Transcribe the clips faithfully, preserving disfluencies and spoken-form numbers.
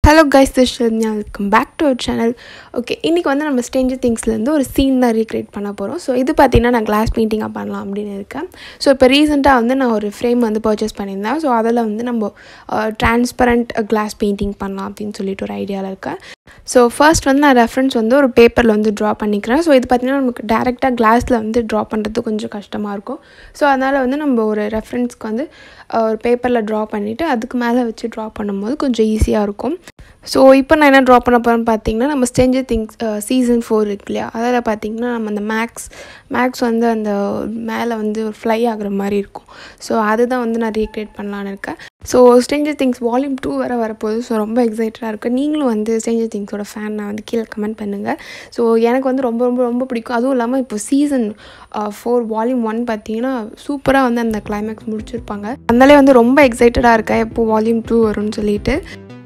Hello guys, this is Shradnya. Welcome back to our channel. Okay, இன்னைக்கு வந்து நம்ம Stranger Thingsல இருந்து ஒரு சீன் தான் ரீக்ரியேட் பண்ண போறோம். ஸோ இது பார்த்தீங்கன்னா நான் கிளாஸ் பெயிண்டிங்காக பண்ணலாம் அப்படின்னு இருக்கேன். ஸோ இப்போ ரீசெண்டாக வந்து நான் ஒரு ஃப்ரேம் வந்து பர்ச்சேஸ் பண்ணியிருந்தேன். ஸோ அதில் வந்து நம்ம டிரான்ஸ்பரண்ட் கிளாஸ் பெயிண்டிங் பண்ணலாம் அப்படின்னு சொல்லிட்டு ஒரு ஐடியாவில் இருக்கேன். ஸோ ஃபர்ஸ்ட் வந்து நான் ரெஃபரன்ஸ் வந்து ஒரு பேப்பரில் வந்து ட்ரா பண்ணிக்கிறேன். ஸோ இது பார்த்திங்கன்னா நமக்கு டேரெக்டாக கிளாஸில் வந்து ட்ரா பண்ணுறது கொஞ்சம் கஷ்டமாக இருக்கும். ஸோ அதனால் வந்து நம்ம ஒரு ரெஃபரன்ஸ்க்கு வந்து ஒரு பேப்பரில் ட்ரா பண்ணிவிட்டு அதுக்கு மேலே வச்சு ட்ரா பண்ணும்போது கொஞ்சம் ஈஸியாக இருக்கும். ஸோ இப்போ நான் என்ன ட்ரா பண்ண போகிறேன்னு பார்த்தீங்கன்னா நம்ம ஸ்ட்ரேஞ்சர் திங்ஸ் சீசன் ஃபோர் இருக்கு இல்லையா, அதில் பார்த்திங்கன்னா நம்ம அந்த மேக்ஸ் மேக்ஸ் வந்து அந்த மேலே வந்து ஒரு ஃப்ளை ஆகுற மாதிரி இருக்கும். ஸோ அதுதான் வந்து நான் ரீக்ரியேட் பண்ணலான்னு இருக்கேன். So Stranger Things volume two வர வரப்போகுது. ஸோ ரொம்ப எக்ஸைட்டடாக இருக்குது. நீங்களும் வந்து ஸ்ட்ரேஞ்சர் திங்ஸோட ஃபேன் நான் வந்து கீழே கமெண்ட் பண்ணுங்கள். ஸோ எனக்கு வந்து ரொம்ப ரொம்ப ரொம்ப பிடிக்கும். அதுவும் இல்லாமல் இப்போ சீசன் ஃபோர் வால்யூம் ஒன் பார்த்தீங்கன்னா சூப்பராக வந்து அந்த கிளைமேக்ஸ் முடிச்சிருப்பாங்க. அதனாலே வந்து ரொம்ப எக்ஸைட்டடாக இருக்கேன் எப்போ வால்யூம் டூ வரும்னு சொல்லிட்டு.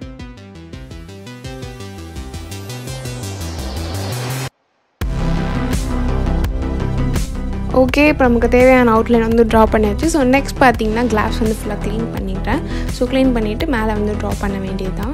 ஓகே, இப்போ நமக்கு தேவையான அவுட்லைன் வந்து ட்ரா பண்ணியாச்சு. ஸோ நெக்ஸ்ட் பார்த்தீங்கன்னா கிளாஸ் வந்து ஃபுல்லாக க்ளீன் பண்ணிட்டேன். ஸோ க்ளீன் பண்ணிவிட்டு மேலே வந்து ட்ரா பண்ண வேண்டியது தான்.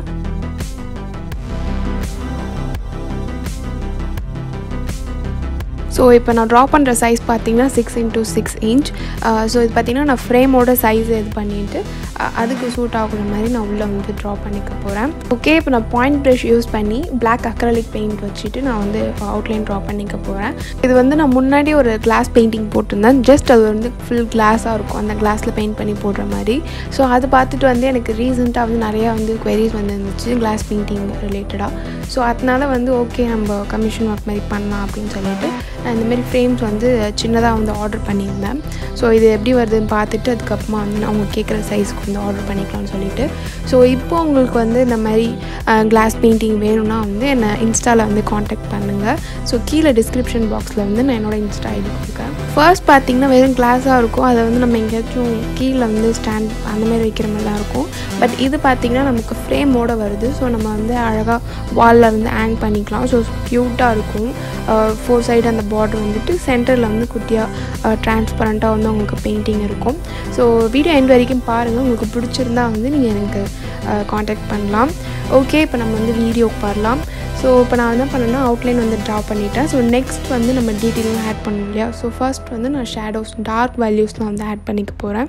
ஸோ இப்போ நான் ட்ரா பண்ணுற சைஸ் பார்த்தீங்கன்னா six into six inch. So இது பார்த்திங்கன்னா நான் ஃப்ரேமோட சைஸ் இது பண்ணிவிட்டு அதுக்கு சூட் ஆகுற மாதிரி நான் உள்ளே வந்து ட்ரா பண்ணிக்க போகிறேன். ஓகே, இப்போ நான் பாயிண்ட் ப்ரஷ் யூஸ் பண்ணி பிளாக் அக்ரலிக் பெயிண்ட் வச்சுட்டு நான் வந்து அவுட்லைன் ட்ரா பண்ணிக்க போகிறேன். இது வந்து நான் முன்னாடி ஒரு கிளாஸ் பெயிண்டிங் போட்டிருந்தேன். ஜஸ்ட் அது வந்து ஃபுல் கிளாஸாக இருக்கும், அந்த கிளாஸில் பெயிண்ட் பண்ணி போடுற மாதிரி. ஸோ அதை பார்த்துட்டு வந்து எனக்கு ரீசெண்டாக வந்து நிறையா வந்து குவெரிஸ் வந்து இருந்துச்சு கிளாஸ் பெயிண்டிங் ரிலேட்டடாக. ஸோ அதனால வந்து ஓகே நம்ம கமிஷன் ஒர்க் மாதிரி பண்ணலாம் அப்படின்னு சொல்லிட்டு நான் இந்தமாரி ஃப்ரேம்ஸ் வந்து சின்னதாக வந்து ஆர்டர் பண்ணியிருந்தேன். ஸோ இது எப்படி வருதுன்னு பார்த்துட்டு அதுக்கப்புறமா வந்து நான் அவங்க கேட்குற சைஸ்க்கு வந்து ஆர்டர் பண்ணிக்கலாம்னு சொல்லிட்டு. ஸோ இப்போ உங்களுக்கு வந்து இந்த மாதிரி கிளாஸ் பெயிண்டிங் வேணும்னா வந்து என்னை இன்ஸ்டாவில் வந்து காண்டாக்ட் பண்ணுங்கள். ஸோ கீழே டிஸ்கிரிப்ஷன் பாக்ஸில் வந்து நான் என்னோடய இன்ஸ்டா ஐடி கொடுக்குறேன். ஃபர்ஸ்ட் பார்த்திங்கன்னா வெறும் கிளாஸாக இருக்கும், அதை வந்து நம்ம எங்கேயாச்சும் கீழே வந்து ஸ்டாண்ட் அந்தமாதிரி வைக்கிற மாதிரிலாம் இருக்கும். பட் இது பார்த்திங்கன்னா நமக்கு ஃப்ரேமோடு வருது. ஸோ நம்ம வந்து அழகாக வாலில் வந்து ஹேங் பண்ணிக்கலாம். ஸோ க்யூட்டாக இருக்கும். ஃபோர் சைடு அந்த பார்டர் வந்துட்டு சென்டரில் வந்து குட்டியாக டிரான்ஸ்பரண்ட்டாக வந்து உங்களுக்கு பெயிண்டிங் இருக்கும். ஸோ வீடியோ எண்ட் வரைக்கும் பாருங்கள். உங்களுக்கு பிடிச்சிருந்தா வந்து நீங்கள் எனக்கு காண்டாக்ட் பண்ணலாம். ஓகே, இப்போ நம்ம வந்து வீடியோ பாரலாம். ஸோ இப்போ நான் என்ன பண்ணேன்னா அவுட்லைன் வந்து ட்ரா பண்ணிட்டேன். ஸோ நெக்ஸ்ட் வந்து நம்ம டீட்டெயிலும் ஆட் பண்ணணும் இல்லையா. ஸோ ஃபர்ஸ்ட் வந்து நான் ஷேடோஸ் டார்க் வேல்யூஸ்லாம் வந்து ஆட் பண்ணிக்க போகிறேன்.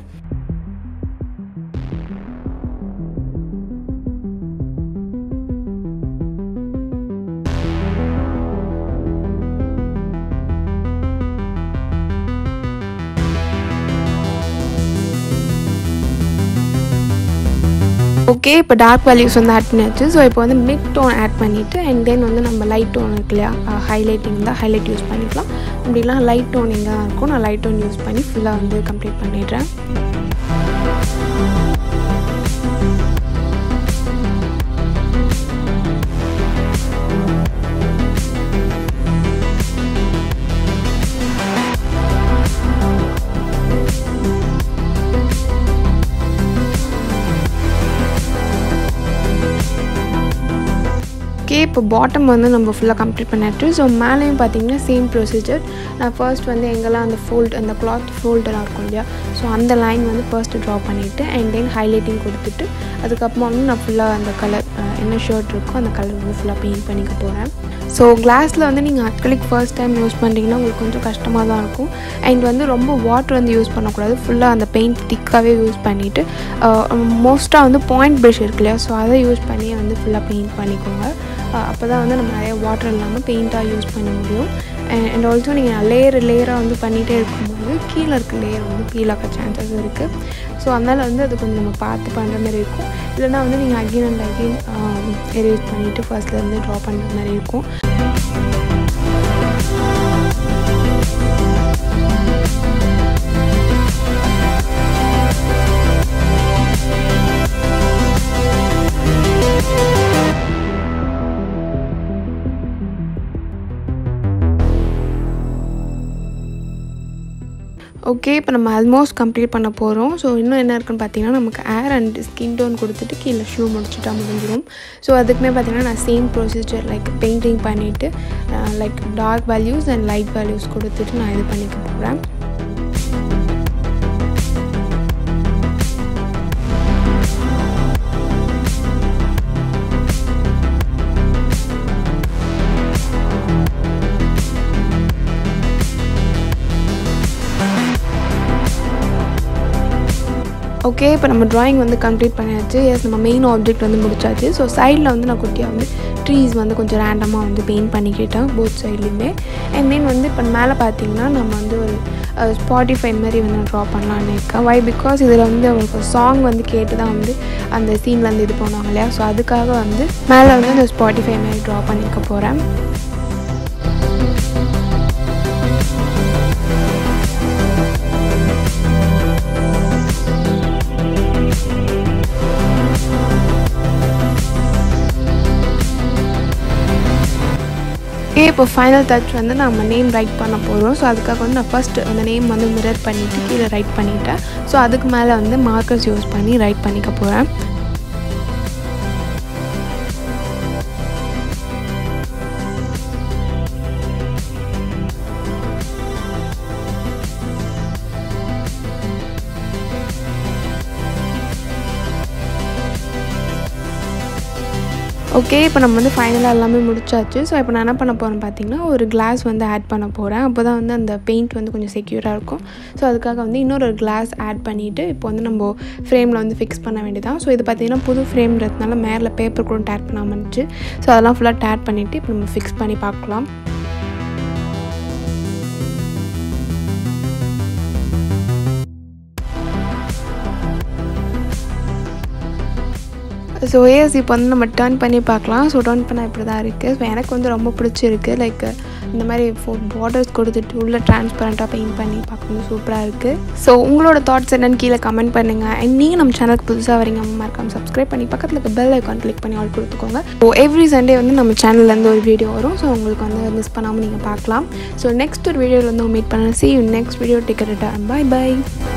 ஓகே, இப்போ டார்க் வேல்யூஸ் வந்து ஆட் பண்ணியாச்சு. ஸோ இப்போ வந்து மிட் டோன் ஆட் பண்ணிவிட்டு அண்ட் தென் வந்து நம்ம லைட் டோன் இருக்கு இல்லையா, ஹைலைட்டிங் தான் ஹைலைட் யூஸ் பண்ணிக்கலாம். அப்படிலாம் லைட் டோன் எங்கே தான் இருக்கும், நான் லைட் டோன் யூஸ் பண்ணி ஃபுல்லாக வந்து கம்ப்ளீட் பண்ணிடுறேன். ஓகே, இப்போ பாட்டம் வந்து நம்ம ஃபுல்லாக கம்ப்ளீட் பண்ணிட்டு. ஸோ மேலேயும் பார்த்தீங்கன்னா சேம் ப்ரொசீஜர். நான் ஃபர்ஸ்ட் வந்து எங்கெல்லாம் அந்த ஃபோல்ட் அந்த கிளாத் ஃபோல்டராக இருக்கும் இல்லையா, ஸோ அந்த லைன் வந்து ஃபர்ஸ்ட்டு ட்ரா பண்ணிவிட்டு அண்ட் தென் ஹைலைட்டிங் கொடுத்துட்டு அதுக்கப்புறமா வந்து நான் ஃபுல்லாக அந்த கலர் என்ன ஷர்ட் இருக்கோ அந்த கலர் வந்து ஃபுல்லாக பெயிண்ட் பண்ணிக்க போகிறேன். ஸோ கிளாஸில் வந்து நீங்கள் அக்ரிலிக் ஃபர்ஸ்ட் டைம் யூஸ் பண்ணுறீங்கன்னா உங்களுக்கு கொஞ்சம் கஷ்டமாக தான் இருக்கும். அண்ட் வந்து ரொம்ப வாட்டர் வந்து யூஸ் பண்ணக்கூடாது. ஃபுல்லாக அந்த பெயிண்ட் திக்காகவே யூஸ் பண்ணிவிட்டு மோஸ்ட்டாக வந்து பாயிண்ட் ப்ரஷ் இருக்கு இல்லையா, ஸோ அதை யூஸ் பண்ணி வந்து ஃபுல்லாக பெயிண்ட் பண்ணிக்கோங்க. அப்போ தான் வந்து நம்ம நிறைய வாட்டர் இல்லாமல் பெயிண்ட்டாக யூஸ் பண்ண முடியும். அண்ட் ஆல்சோ நீங்கள் லேயர் லேயராக வந்து பண்ணிகிட்டே இருக்கும்போது கீழே இருக்க லேயர் வந்து கீழே ஆக்க சான்சஸ் இருக்குது. ஸோ அதனால் வந்து அது கொஞ்சம் நம்ம பார்த்து பண்ணுற மாதிரி இருக்கும். இல்லைனா வந்து நீங்கள் அகெயின் அண்ட் அகெயின் எரேஸ் பண்ணிவிட்டு ஃபர்ஸ்ட்லேருந்து ட்ரா பண்ணுற மாதிரி இருக்கும். ஓகே, இப்போ நம்ம ஆல்மோஸ்ட் கம்ப்ளீட் பண்ண போகிறோம். ஸோ இன்னும் என்ன இருக்குன்னு பார்த்தீங்கன்னா நமக்கு ஏர் அண்ட் ஸ்கின் டோன் கொடுத்துட்டு கீழே ஷூ முடிச்சுட்டா முடிஞ்சிடும். ஸோ அதுக்குமே பார்த்தீங்கன்னா நான் சேம் ப்ரொசீஜர் லைக் பெயிண்டிங் பண்ணிவிட்டு like dark values and light values கொடுத்துட்டு நான் இது பண்ணிக்க போகிறேன். ஓகே, இப்போ நம்ம ட்ராயிங் வந்து கம்ப்ளீட் பண்ணியாச்சு. எஸ், நம்ம மெயின் ஆப்ஜெக்ட் வந்து முடிச்சாச்சு. ஸோ சைடில் வந்து நான் குட்டியாக வந்து ட்ரீஸ் வந்து கொஞ்சம் ரேண்டமாக வந்து பெயிண்ட் பண்ணிக்கிட்டேன் போத் சைட்லேயுமே. அண்ட் தென் வந்து இப்போ மேலே பார்த்தீங்கன்னா நம்ம வந்து ஒரு ஸ்பாட்டிஃபை மாதிரி வந்து ட்ரா பண்ணலான்னு இருக்கேன். வை பிகாஸ் இதில் வந்து அவங்களுக்கு சாங் வந்து கேட்டு தான் வந்து அந்த சீன்லேருந்து இது போனாங்க இல்லையா. ஸோ அதுக்காக வந்து மேலே வந்து அந்த ஸ்பாட்டிஃபை மாதிரி ட்ரா பண்ணிக்க போகிறேன். இப்போ ஃபைனல் டச் வந்து நம்ம நேம் ரைட் பண்ண போகிறோம். ஸோ அதுக்காக வந்து நான் ஃபஸ்ட்டு அந்த நேம் வந்து மிரர் பண்ணிவிட்டு கீழே ரைட் பண்ணிவிட்டேன். ஸோ அதுக்கு மேலே வந்து மார்க்கர்ஸ் யூஸ் பண்ணி ரைட் பண்ணிக்க போகிறேன். ஓகே, இப்போ நம்ம வந்து ஃபைனலாக எல்லாமே முடிச்சாச்சு. ஸோ இப்போ நான் என்ன பண்ண போகிறேன்னு பார்த்தீங்கன்னா ஒரு கிளாஸ் வந்து ஆட் பண்ண போகிறேன். அப்போ தான் வந்து அந்த பெயிண்ட் வந்து கொஞ்சம் செக்யூராக இருக்கும். ஸோ அதுக்காக வந்து இன்னொரு கிளாஸ் ஆட் பண்ணிவிட்டு இப்போ வந்து நம்ம ஃப்ரேமில் வந்து ஃபிக்ஸ் பண்ண வேண்டியதான். ஸோ இது பார்த்திங்கன்னா புது ஃப்ரேம்ன்றதுனால மேலே பேப்பர் கூட டேட் பண்ணாமல் இருந்துச்சு. ஸோ அதெல்லாம் ஃபுல்லாக டேட் பண்ணிவிட்டு இப்போ நம்ம ஃபிக்ஸ் பண்ணி பார்க்கலாம். ஸோ ஏஸ் இப்போ வந்து நம்ம டர்ன் பண்ணி பார்க்கலாம். ஸோ டர்ன் பண்ணால் இப்படி தான் இருக்குது. ஸோ எனக்கு வந்து ரொம்ப பிடிச்சிருக்கு. லைக் இந்த மாதிரி ஃபோ பார்டர்ஸ் கொடுத்துட்டு உள்ளே ட்ரான்ஸ்பரண்ட்டாக பெயிண்ட் பண்ணி பார்க்கும்போது சூப்பராக இருக்குது. ஸோ உங்களோட தாட்ஸ் என்னன்னு கீழே கமெண்ட் பண்ணுங்கள். அண்ட் நீங்கள் நம்ம சேனலுக்கு புதுசாக வரீங்க மறக்காம சப்ஸ்கிரைப் பண்ணி பக்கத்தில் இருக்க பெல் ஐக்கான் கிளிக் பண்ணி ஆல் கொடுத்துக்கோங்க. ஸோ எவ்ரி சண்டே வந்து நம்ம சேனல்லேருந்து ஒரு வீடியோ வரும். ஸோ உங்களுக்கு வந்து மிஸ் பண்ணாமல் நீங்கள் பார்க்கலாம். ஸோ நெக்ஸ்ட் ஒரு வீடியோவில் வந்து மீட் பண்ணலாம். See you next video. Take care. Bye bye.